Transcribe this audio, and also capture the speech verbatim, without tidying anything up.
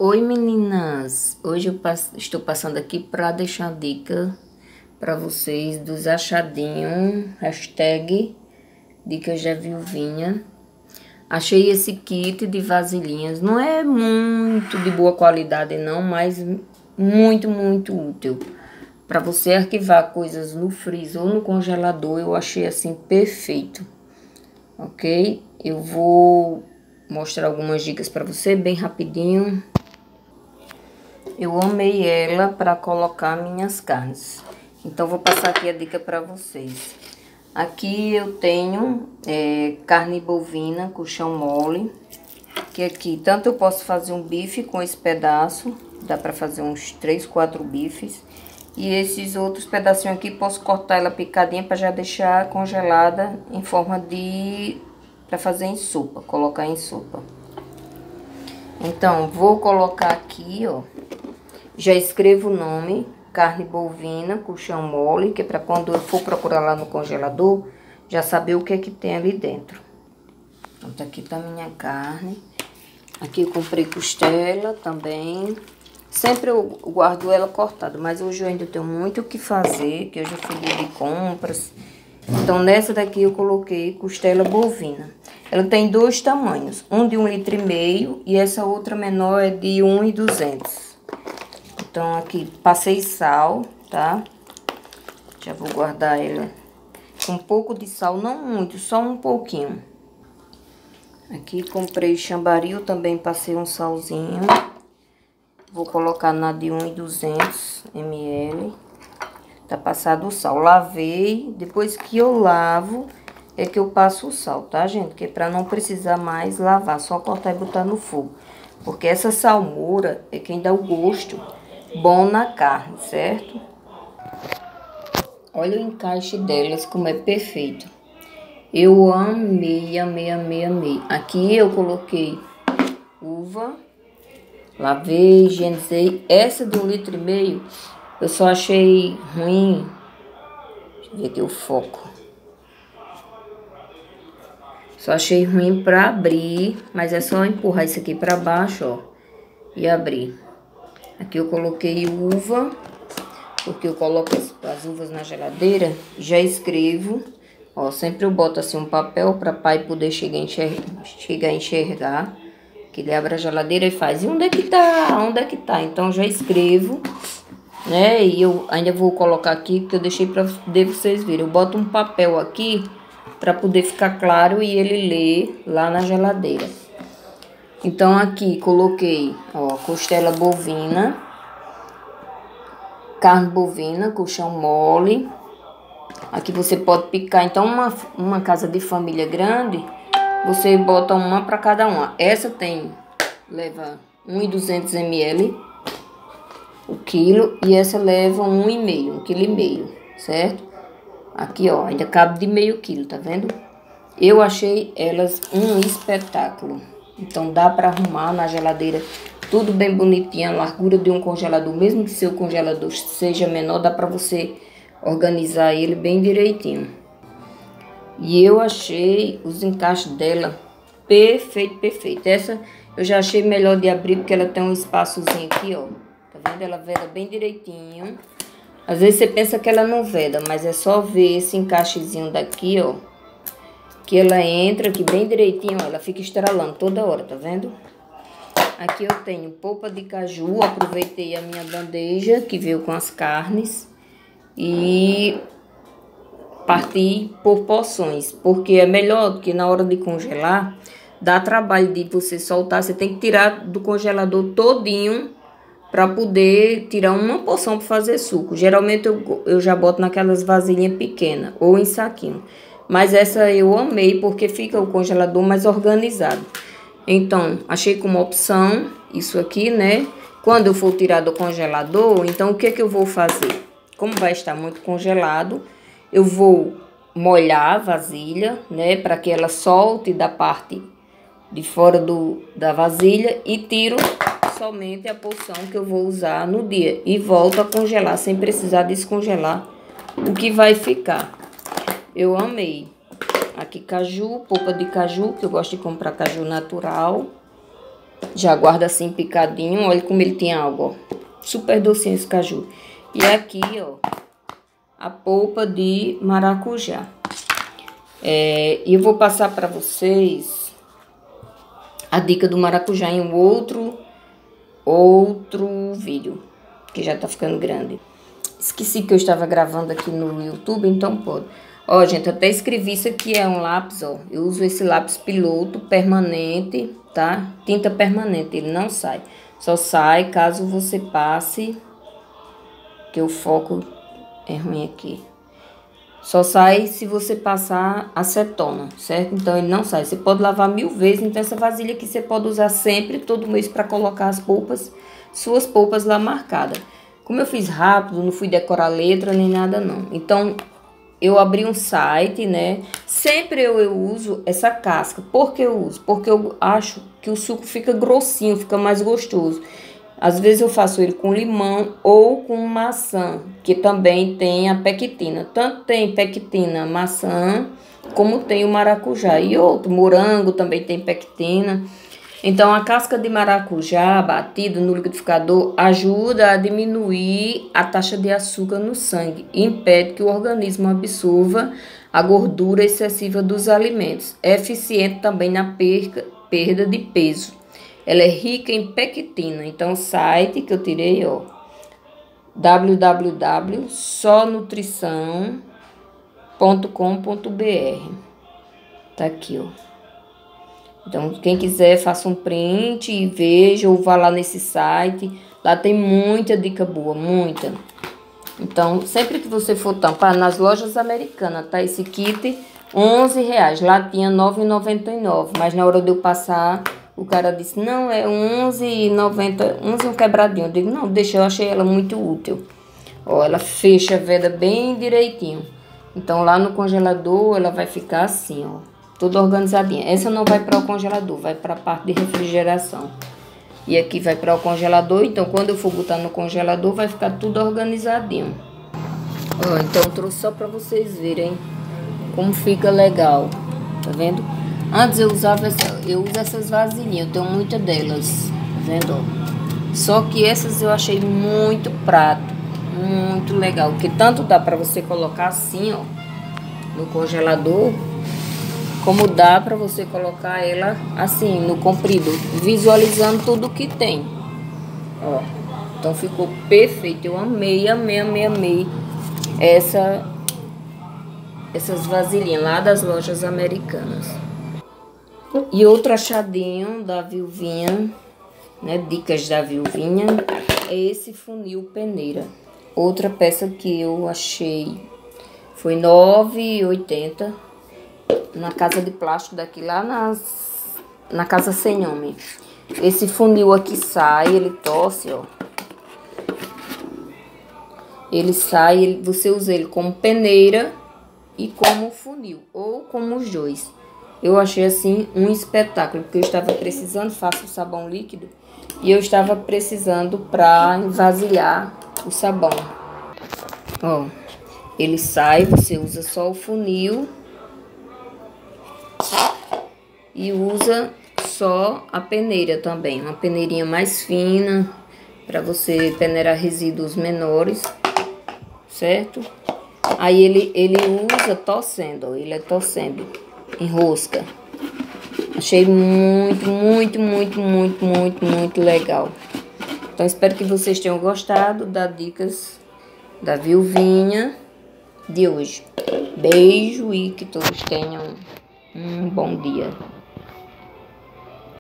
Oi meninas, hoje eu passo, estou passando aqui para deixar uma dica para vocês dos achadinhos, hashtag dicas da Viuvinha. Achei esse kit de vasilhinhas, não é muito de boa qualidade não, mas muito, muito útil. Para você arquivar coisas no freezer ou no congelador, eu achei assim perfeito, ok? Eu vou mostrar algumas dicas para você bem rapidinho. Eu amei ela para colocar minhas carnes. Então, vou passar aqui a dica para vocês. Aqui eu tenho é, carne bovina, colchão mole. Que aqui, tanto eu posso fazer um bife com esse pedaço. Dá para fazer uns três, quatro bifes. E esses outros pedacinhos aqui, posso cortar ela picadinha para já deixar congelada em forma de... para fazer em sopa, colocar em sopa. Então, vou colocar aqui, ó. Já escrevo o nome, carne bovina, colchão mole, que é para quando eu for procurar lá no congelador, já saber o que é que tem ali dentro. Pronto, aqui tá a minha carne. Aqui eu comprei costela também. Sempre eu guardo ela cortada, mas hoje eu ainda tenho muito o que fazer, que eu já fui de compras. Então, nessa daqui eu coloquei costela bovina. Ela tem dois tamanhos, um de um litro e meio e essa outra menor é de um e duzentos. Então, aqui passei sal, tá? Já vou guardar ela com um pouco de sal, não muito, só um pouquinho. Aqui comprei chambaril, também passei um salzinho. Vou colocar na de um e duzentos mililitros. Tá passado o sal. Lavei, depois que eu lavo, é que eu passo o sal, tá, gente? Que é pra não precisar mais lavar, só cortar e botar no fogo. Porque essa salmoura é quem dá o gosto bom na carne, certo? Olha o encaixe delas, como é perfeito. Eu amei, amei, amei, amei. Aqui eu coloquei uva, lavei, higienizei. Essa de um litro e meio, eu só achei ruim. Deixa eu ver aqui o foco. Só achei ruim pra abrir, mas é só empurrar isso aqui pra baixo, ó, e abrir. Aqui eu coloquei uva, porque eu coloco as, as uvas na geladeira, já escrevo, ó, sempre eu boto assim um papel para pai poder chegar a, enxergar, chegar a enxergar, que ele abre a geladeira e faz, e onde é que tá, onde é que tá? Então já escrevo, né, e eu ainda vou colocar aqui, que eu deixei para poder vocês verem, eu boto um papel aqui, para poder ficar claro e ele ler lá na geladeira. Então, aqui coloquei, ó, costela bovina, carne bovina, colchão mole. Aqui você pode picar, então, uma, uma casa de família grande, você bota uma para cada uma. Essa tem, leva um e duzentos mililitros o quilo, e essa leva um e meio, um quilo e meio, certo? Aqui, ó, ainda cabe de meio quilo, tá vendo? Eu achei elas um espetáculo. Então, dá para arrumar na geladeira tudo bem bonitinho, a largura de um congelador. Mesmo que seu congelador seja menor, dá para você organizar ele bem direitinho. E eu achei os encaixes dela perfeito, perfeito. Essa eu já achei melhor de abrir, porque ela tem um espaçozinho aqui, ó. Tá vendo? Ela veda bem direitinho. Às vezes você pensa que ela não veda, mas é só ver esse encaixezinho daqui, ó. Que ela entra aqui bem direitinho, ó, ela fica estralando toda hora, tá vendo? Aqui eu tenho polpa de caju, aproveitei a minha bandeja que veio com as carnes e parti por porções, porque é melhor que na hora de congelar, dá trabalho de você soltar, você tem que tirar do congelador todinho para poder tirar uma porção para fazer suco. Geralmente eu, eu já boto naquelas vasilhinhas pequenas ou em saquinho. Mas essa eu amei porque fica o congelador mais organizado. Então, achei como opção isso aqui, né? Quando eu for tirar do congelador, então o que que eu vou fazer? Como vai estar muito congelado, eu vou molhar a vasilha, né? Para que ela solte da parte de fora do, da vasilha e tiro somente a porção que eu vou usar no dia. E volto a congelar sem precisar descongelar o que vai ficar. Eu amei. Aqui caju, polpa de caju, que eu gosto de comprar caju natural. Já guarda assim picadinho. Olha como ele tem água, ó. Super docinho esse caju. E aqui, ó, a polpa de maracujá. É, e eu vou passar para vocês a dica do maracujá em um outro, outro vídeo, que já tá ficando grande. Esqueci que eu estava gravando aqui no YouTube, então pode. Ó, gente, até escrevi isso aqui, é um lápis, ó. Eu uso esse lápis piloto permanente, tá? Tinta permanente, ele não sai. Só sai caso você passe, que o foco é ruim aqui. Só sai se você passar acetona, certo? Então ele não sai. Você pode lavar mil vezes, então essa vasilha aqui você pode usar sempre, todo mês, para colocar as polpas, suas polpas lá marcadas. Como eu fiz rápido, não fui decorar letra nem nada não. Então eu abri um site, né? Sempre eu, eu uso essa casca. Por que eu uso? Porque eu acho que o suco fica grossinho, fica mais gostoso. Às vezes eu faço ele com limão ou com maçã, que também tem a pectina. Tanto tem pectina maçã, como tem o maracujá. E outro, morango também tem pectina. Então, a casca de maracujá batida no liquidificador ajuda a diminuir a taxa de açúcar no sangue e impede que o organismo absorva a gordura excessiva dos alimentos. É eficiente também na perca, perda de peso. Ela é rica em pectina. Então, o site que eu tirei, ó, w w w ponto só nutrição ponto com ponto b r. Tá aqui, ó. Então, quem quiser, faça um print e veja, ou vá lá nesse site. Lá tem muita dica boa, muita. Então, sempre que você for tampar, nas lojas americanas, tá? Esse kit, onze reais. Lá tinha nove reais e noventa e nove centavos. Mas na hora de eu passar, o cara disse, não, é onze reais e noventa centavos. onze um quebradinho. Eu digo, não, deixa, eu achei ela muito útil. Ó, ela fecha a veda bem direitinho. Então, lá no congelador, ela vai ficar assim, ó. Toda organizadinha. Essa não vai para o congelador, vai para a parte de refrigeração. E aqui vai para o congelador, então quando eu for botar no congelador vai ficar tudo organizadinho. Ó, então eu trouxe só para vocês verem como fica legal. Tá vendo? Antes eu usava essa, eu uso essas vasilhinhas, eu tenho muitas delas. Tá vendo? Ó? Só que essas eu achei muito prato, muito legal, que tanto dá para você colocar assim, ó, no congelador, como dá para você colocar ela assim, no comprido, visualizando tudo que tem. Ó, então ficou perfeito. Eu amei, amei, amei, amei essa, essas vasilhinhas lá das lojas americanas. E outro achadinho da Vilvinha, né, dicas da Vilvinha, é esse funil peneira. Outra peça que eu achei foi nove reais e oitenta centavos. Na casa de plástico daqui, lá nas, na casa sem nome. Esse funil aqui sai, ele torce, ó. Ele sai, ele, você usa ele como peneira e como funil, ou como os dois. Eu achei assim um espetáculo, porque eu estava precisando, faço sabão líquido, e eu estava precisando para vasilhar o sabão. Ó, ele sai, você usa só o funil e usa só a peneira também, uma peneirinha mais fina para você peneirar resíduos menores, certo? Aí ele, ele usa torcendo, ó, ele é torcendo, enrosca. Achei muito, muito, muito, muito, muito, muito legal. Então espero que vocês tenham gostado das dicas da Vilvinha de hoje. Beijo e que todos tenham um bom dia.